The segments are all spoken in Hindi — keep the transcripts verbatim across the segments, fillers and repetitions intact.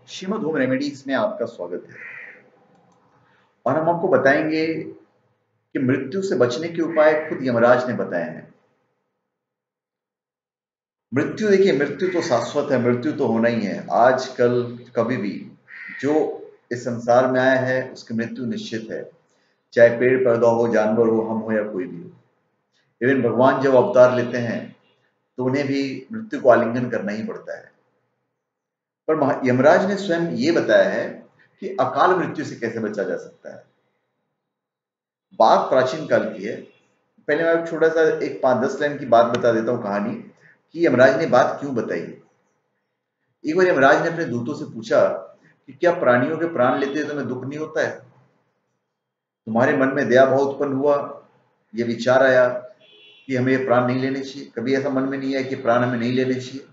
श्रीमद होम रेमेडीज में आपका स्वागत है और हम आपको बताएंगे कि मृत्यु से बचने के उपाय खुद यमराज ने बताए हैं। मृत्यु देखिए, मृत्यु तो शाश्वत है, मृत्यु तो होना ही है। आज कल कभी भी जो इस संसार में आया है उसकी मृत्यु निश्चित है, चाहे पेड़ पौधा हो, जानवर हो, हम हो या कोई भी हो। इवन भगवान जब अवतार लेते हैं तो उन्हें भी मृत्यु को आलिंगन करना ही पड़ता है। पर महा- यमराज ने स्वयं ये बताया है कि अकाल मृत्यु से कैसे बचा जा सकता है। बात प्राचीन काल की है। पहले मैं एक छोटा सा एक पांच दस लाइन की बात बता देता हूँ, कहानी कि यमराज ने बात क्यों बताई। एक बार यमराज ने अपने दूतों से पूछा कि क्या प्राणियों के प्राण लेते हुए तुम्हें दुख नहीं होता है? तुम्हारे मन में दया भाव उत्पन्न हुआ, ये विचार आया कि हमें ये प्राण नहीं लेने चाहिए? कभी ऐसा मन में नहीं आया कि प्राण हमें नहीं लेने चाहिए?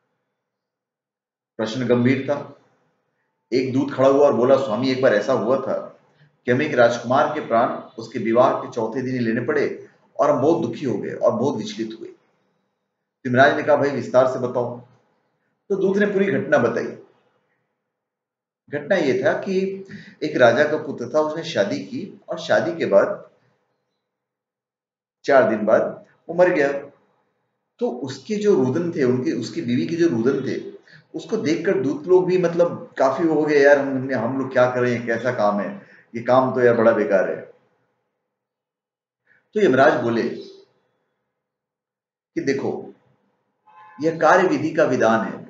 प्रश्न गंभीर था। एक दूत खड़ा हुआ और बोला, स्वामी एक बार ऐसा हुआ था कि हमें एक राजकुमार के प्राण उसके विवाह के चौथे दिन ही लेने पड़े और हम बहुत दुखी हो गए और बहुत विचलित हुए। यमराज ने कहा, भाई विस्तार से बताओ। तो दूत ने पूरी घटना बताई। घटना ये था कि एक राजा का पुत्र था, उसने शादी की और शादी के बाद चार दिन बाद वो मर गया। तो उसके जो रुदन थे, उनके उसकी बीवी के जो रुदन थे, उसको देखकर दूत लोग भी मतलब काफी हो गए, यार हम हम लोग क्या करें, कैसा काम है ये, काम तो यार बड़ा बेकार है। तो यमराज बोले कि देखो, यह कार्य विधि का विधान है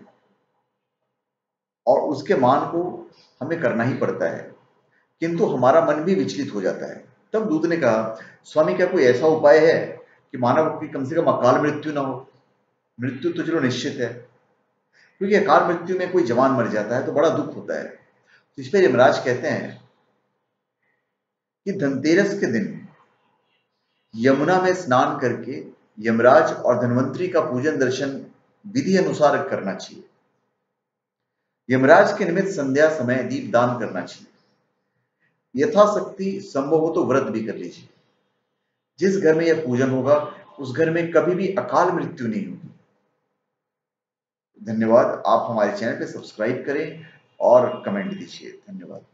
और उसके मान को हमें करना ही पड़ता है, किंतु हमारा मन भी विचलित हो जाता है। तब दूत ने कहा, स्वामी क्या कोई ऐसा उपाय है कि मानव की कम से कम अकाल मृत्यु ना हो? मृत्यु तो चलो निश्चित है, क्योंकि अकाल मृत्यु में कोई जवान मर जाता है तो बड़ा दुख होता है। तो इस पर यमराज कहते हैं कि धनतेरस के दिन यमुना में स्नान करके यमराज और धन्वंतरी का पूजन दर्शन विधि अनुसार करना चाहिए। यमराज के निमित्त संध्या समय दीपदान करना चाहिए। यथाशक्ति संभव हो तो व्रत भी कर लीजिए। जिस घर में यह पूजन होगा उस घर में कभी भी अकाल मृत्यु नहीं होगी। धन्यवाद। आप हमारे चैनल पे सब्सक्राइब करें और कमेंट दीजिए। धन्यवाद।